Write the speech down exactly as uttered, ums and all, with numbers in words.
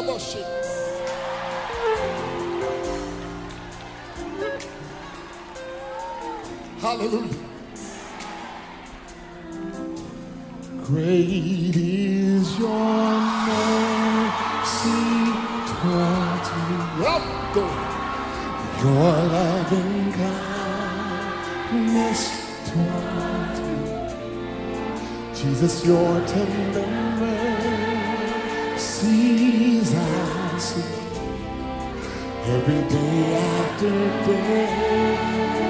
Hallelujah. Great is your mercy towards me. Your loving kindness towards me. Jesus, your tender mercies I see every day after day.